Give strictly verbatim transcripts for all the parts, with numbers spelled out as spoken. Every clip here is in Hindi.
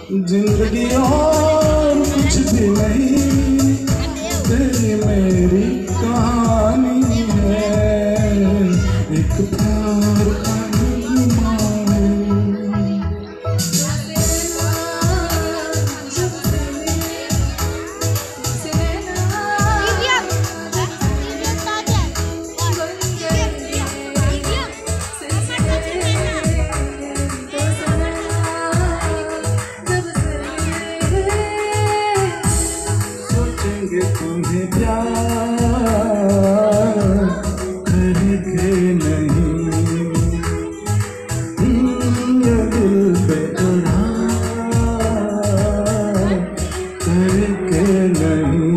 जिंदगी और कुछ भी नहीं, तेरी मेरी कहानी है, एक प्यार का तुम्हें प्यार करके नहीं, ये दिल पे उड़ा करके नहीं।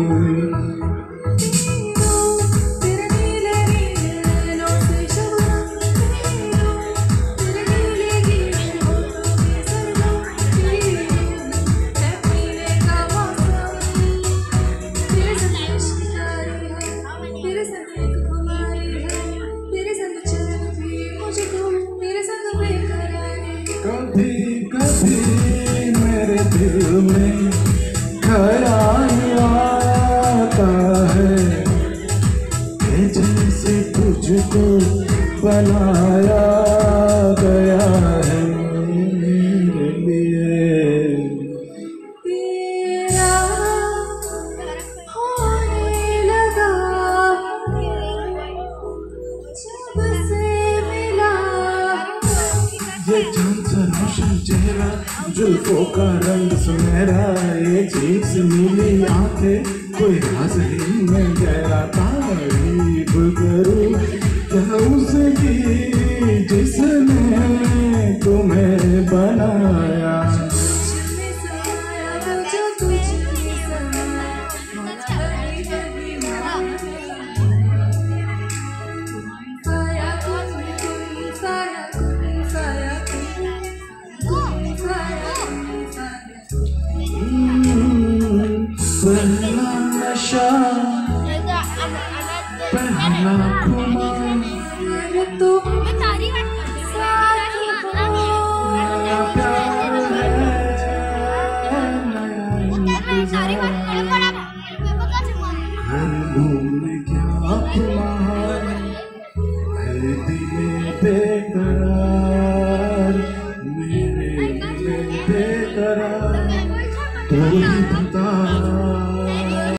कभी कभी मेरे दिल में ख्याल आता है कि जैसे तुझको बनाया गया है मेरे लिए। तेरा होने लगा जब से मिला, ये चांद सा रोशन चेहरा, जुल्फों का रंग सुनहरा, ये चीख से नीली आंखें, कोई राज ही में गहरा। तारीफ करूं क्या उसकी जिसने तुम्हें बनाया। पहला नशा, पहला खुमार, तो घर में क्या खुमार।